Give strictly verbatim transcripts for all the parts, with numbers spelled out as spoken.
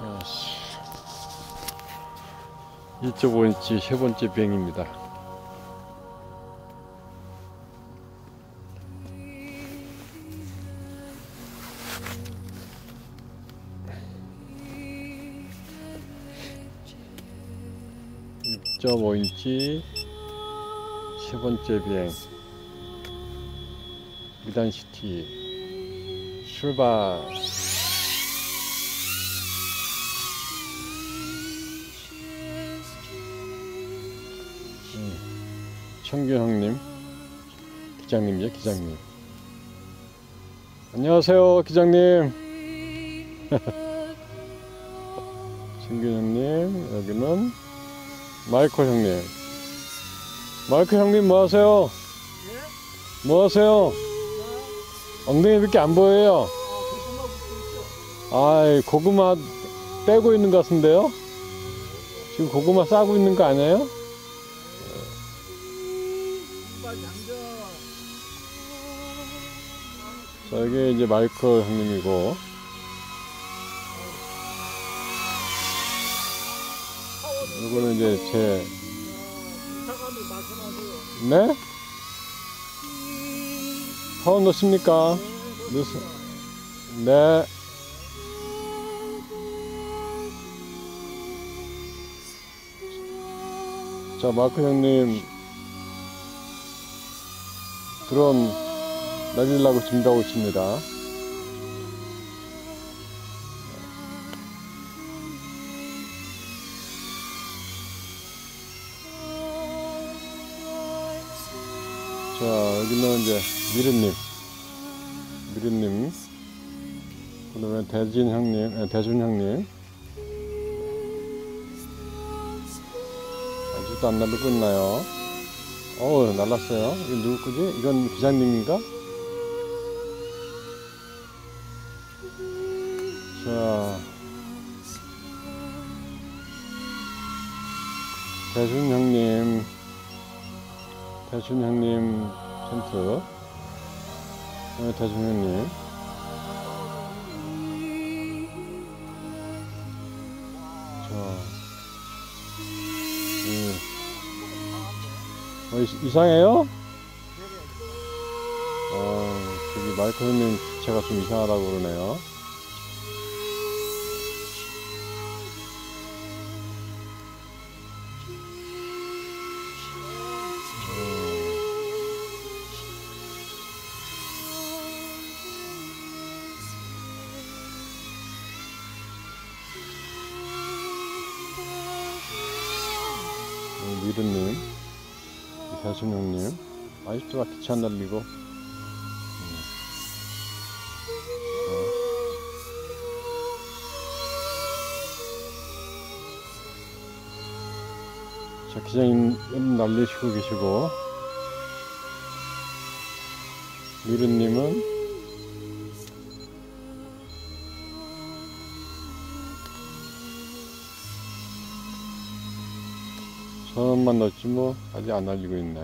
이 점 오 인치 세 번째 비행입니다. 이 점 오 인치 세 번째 비행 미단시티 출발. 청규 형님, 기장님이죠, 기장님. 안녕하세요, 기장님. 청규 형님, 여기는 마이클 형님. 마이클 형님 뭐 하세요? 뭐 하세요? 엉덩이밖에 안 보여요. 아이, 고구마 빼고 있는 것 같은데요? 지금 고구마 싸고 있는 거 아니에요? 자, 여기 이제 마이클 형님이고, 이거는 이제 제, 네? 파워 넣습니까? 넣으, 네. 자, 마이클 형님, 드론 날리려고 준비하고 있습니다. 자, 여기는 이제 미르님, 미르님, 그 다음에 대진 형님, 네, 대준 형님. 아직도 안 날리고 있나요? 어우, 날랐어요. 이거 누구 거지? 이건 기장님인가? 자, 대준 형님, 대준 형님 텐트, 네, 대준 형님. 자, 음. 어, 이, 이상해요? 어, 저기 마이클 형님 기체가 좀 이상하다고 그러네요. 미르님, 대순 형님, 아직도 기차 안 날리고. 음. 자, 기장님 날리시고 계시고, 미르님은 전원만 넣었지 뭐 아직 안 날리고 있네.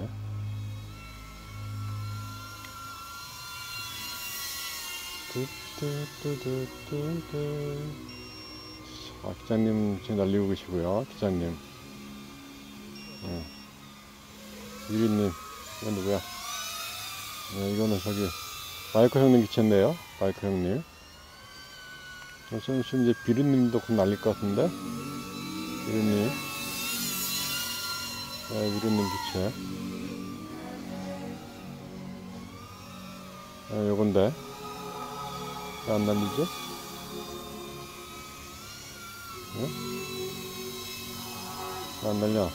뚜뚜뚜뚜뚜뚜. 아, 기장님 지금 날리고 계시고요. 기장님. 네. 유리님, 이건 누구야? 네, 이거는 저기 마이클 형님 기체인데요. 마이클 형님. 지금 이제 비르님도 곧 날릴 것 같은데. 비르님. 네, 미르님 기체. 네, 요건데. 왜 안 날리지? 네? 왜 안 날려?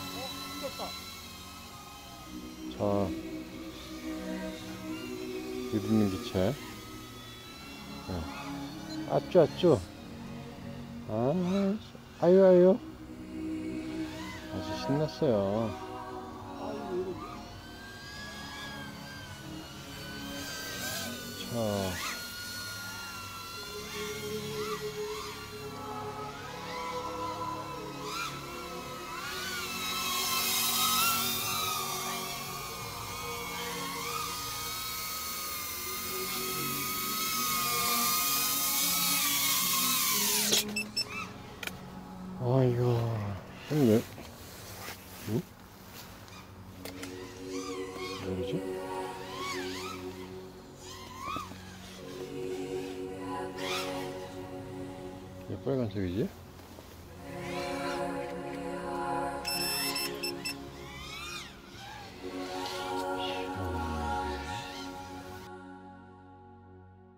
자, 미르님 기체. 네. 아쭈, 아쭈. 아, 아유, 아유. 아주 신났어요. 자, 아이고, 형님 왜, 응? 왜 그러지? 왜 빨간색이지?